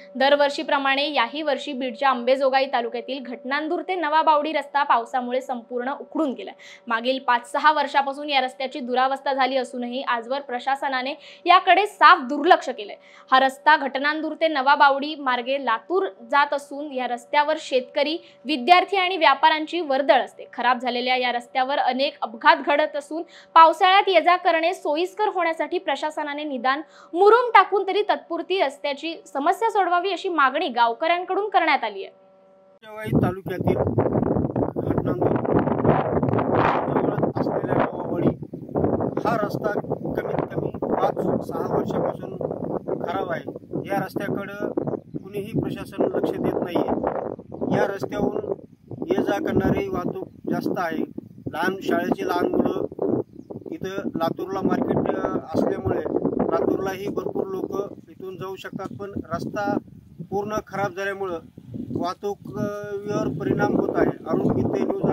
दरवर्षीप्रमाणे याही वर्षी बीडच्या अंबेजोगाई तालुक्यातील घटनांदूर ते नवाबावडी रस्ता पावसामुळे संपूर्ण उखडून गेलाय। मागील 5-6 वर्षापासून या रस्त्याची दुरावस्था झाली असूनही आजवर प्रशासनाने याकडे साफ दुर्लक्ष केलंय। हा रस्ता घटनांदूर ते नवाबावडी मार्गे लातूर जात असून या रस्त्यावर शेतकरी, विद्यार्थी आणि व्यापाऱ्यांची वर्दळ असते। खराब झालेल्या या रस्त्यावर अनेक अपघात घडत असून पावसाळ्यात ये-जा करणे सोयीस्कर होण्यासाठी प्रशासनाने निदान मुरुम टाकून तरी तत्पुरती रस्त्याची समस्या सोडवावी अशी मागणी गावकऱ्यांकडून करण्यात आली आहे। अंबेजोगाई तालुक्यातील घटनांदूर जवळच असलेल्या नवाबावडी हा रस्ता कमीत कमी 5-6 वर्षापासून खराब आहे। या रस्त्याकडे कुणीही प्रशासन लक्ष देत नाहीये। या रस्त्यावरून ये-जा करणारी वाहतूक जास्त आहे। शाळेची लहान मुलं इथं लातूरला मार्केट असल्यामुळे लातूरलाही भरपूर लोक इथून जाऊ शकतात, पण रस्ता पूर्ण खराब झाल्यामुळे वाहतुकीवर परिणाम होत आहे। अरुण गीते न्यूज